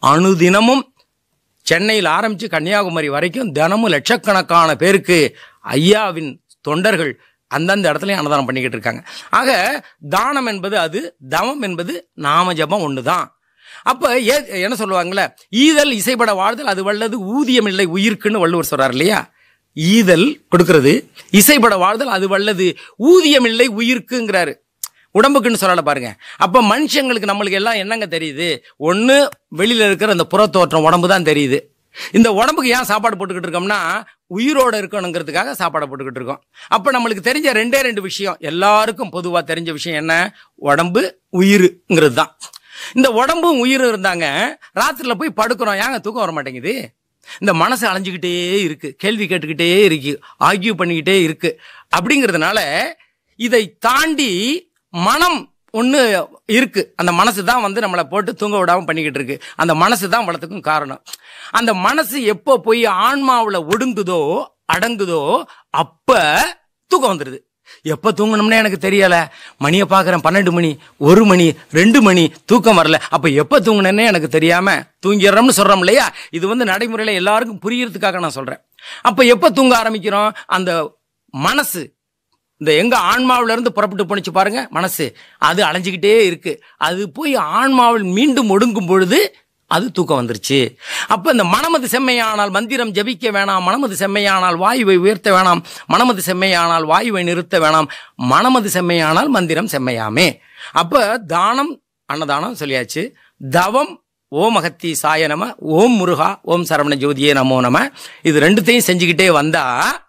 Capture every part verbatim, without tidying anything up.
அணுதினமும் சென்னையில் ஆரம்பித்து கன்னியாகுமரி வரைக்கும் தினமும் லட்சக்கணக்கான பேருக்கு ஐயாவின் தொண்டர்கள் அந்தந்த இடத்துலையும் அன்னதானம் பண்ணிக்கிட்டு இருக்காங்க. ஆக தானம் என்பது அது, தவம் என்பது நாம ஜபம் ஒன்று தான். அப்போ ஏ என்ன சொல்லுவாங்களே, ஈதல் இசைப்பட வாழ்தல் அது வல்லது ஊதியம் இல்லை உயிர்க்குன்னு வள்ளுவர் சொல்றார் இல்லையா. ஈதல் கொடுக்கறது, இசைப்பட வாழ்தல் அது வல்லது ஊதியம் இல்லை உயிர்க்குங்கிறாரு. உடம்புக்குன்னு சொல்லலை பாருங்க. அப்போ மனுஷங்களுக்கு நம்மளுக்கு எல்லாம் என்னங்க தெரியுது, ஒன்று வெளியில் இருக்கிற அந்த புறத்தோற்றம் உடம்பு தான் தெரியுது. இந்த உடம்புக்கு ஏன் சாப்பாடு போட்டுக்கிட்டு இருக்கோம்னா உயிரோடு இருக்கணுங்கிறதுக்காக சாப்பாடை போட்டுக்கிட்டு இருக்கோம். அப்போ நம்மளுக்கு தெரிஞ்ச ரெண்டே ரெண்டு விஷயம், எல்லாருக்கும் பொதுவாக தெரிஞ்ச விஷயம் என்ன, உடம்பு உயிருங்கிறது தான். இந்த உடம்பும் உயிரும் இருந்தாங்க, ராத்திரில போய் படுக்கிறோம், ஏங்க தூக்கம் வர மாட்டேங்குது. இந்த மனசு அலைஞ்சிக்கிட்டே இருக்கு, கேள்வி கேட்டுக்கிட்டே இருக்கு, ஆர்கியூ பண்ணிக்கிட்டே இருக்கு. அப்படிங்கிறதுனால இதை தாண்டி மனம் ஒன்று இருக்கு. அந்த மனசு தான் வந்து நம்மளை போட்டு தூங்க விடாமல் பண்ணிக்கிட்டு இருக்கு. அந்த மனசு தான் வளத்துக்கும் காரணம். அந்த மனசு எப்போ போய் ஆன்மாவில் ஒடுங்குதோ அடங்குதோ அப்போ தூக்கம் வந்துடுது. எப்போ தூங்கணும்னே எனக்கு தெரியலை, மணியை பார்க்குறேன், பன்னெண்டு மணி, ஒரு மணி, ரெண்டு மணி, தூக்கம் வரல. அப்போ எப்போ தூங்கினேன்னே எனக்கு தெரியாமல் தூங்கிடுறோம்னு சொல்கிறோம் இல்லையா. இது வந்து நடைமுறையில் எல்லாருக்கும் புரியறதுக்காக நான் சொல்கிறேன். அப்போ எப்போ தூங்க ஆரம்பிக்கிறோம், அந்த மனசு இந்த எங்க ஆன்மாவில இருந்து புறப்பட்டு போனிச்சு பாருங்க மனசு, அது அலைஞ்சிக்கிட்டே இருக்கு. அது போய் ஆன்மாவில் மீண்டும் ஒடுங்கும் பொழுது அது தூக்கம் வந்துருச்சு. அப்ப இந்த மனமது செம்மையானால் மந்திரம் ஜபிக்க வேணாம், மனமது செம்மையானால் வாயுவை உயர்த்த வேணாம், மனமது செம்மையானால் வாயுவை நிறுத்த வேணாம், மனமது செம்மையானால் மந்திரம் செம்மையாமே. அப்ப தானம் அன்னதானம் சொல்லியாச்சு. தவம் ஓம் அகத்தி சாய நம, ஓம் முருகா, ஓம் சரவண ஜோதியே நமோ நம. இது ரெண்டுத்தையும் செஞ்சுக்கிட்டே வந்தா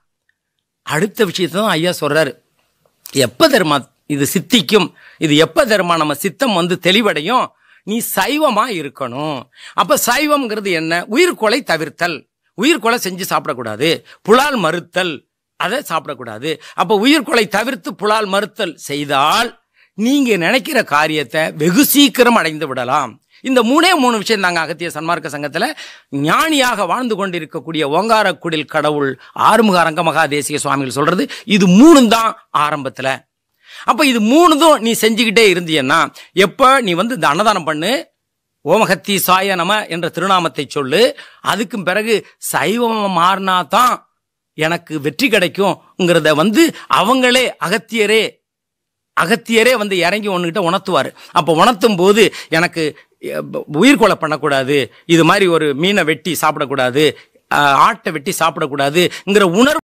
அடுத்த விஷயத்தை தான் ஐயா சொல்றாரு. எப்ப தருமா இது சித்திக்கும், இது எப்ப தருமா நம்ம சித்தம் வந்து தெளிவடையும், நீ சைவமா இருக்கணும். அப்ப சைவம்ங்கிறது என்ன, உயிர்கொலை தவிர்த்தல். உயிர்கொலை செஞ்சு சாப்பிடக்கூடாது, புலால் மறுத்தல், அதை சாப்பிடக்கூடாது. அப்ப உயிர்கொலை தவிர்த்து புலால் மறுத்தல் செய்தால் நீங்க நினைக்கிற காரியத்தை வெகு சீக்கிரம் அடைந்து விடலாம். இந்த மூணே மூணு விஷயம் தாங்க அகத்திய சன்மார்க்க சங்கத்துல ஞானியாக வாழ்ந்து கொண்டிருக்கக்கூடிய ஓங்காரக்குடில் கடவுள் ஆறுமுக அரங்க மகாதேசிக சுவாமிகள் சொல்றது இது மூணு தான் ஆரம்பத்துல. அப்ப இது மூணுதும் நீ செஞ்சுக்கிட்டே இருந்தீன்னா, எப்ப நீ வந்து இந்த அன்னதானம் பண்ணு, ஓமகத்தி சாய நம என்ற திருநாமத்தை சொல்லு, அதுக்கும் பிறகு சைவம் மாறினா தான் எனக்கு வெற்றி கிடைக்கும்ங்கிறத வந்து அவங்களே அகத்தியரே அகத்தியரே வந்து இறங்கி ஒன்னுகிட்ட உணர்த்துவார். அப்போ உணர்த்தும் போது எனக்கு உயிர்கொலை பண்ணக்கூடாது, இது மாதிரி ஒரு மீனை வெட்டி சாப்பிடக்கூடாது, ஆட்டை வெட்டி சாப்பிடக்கூடாதுங்கிற உணர்வு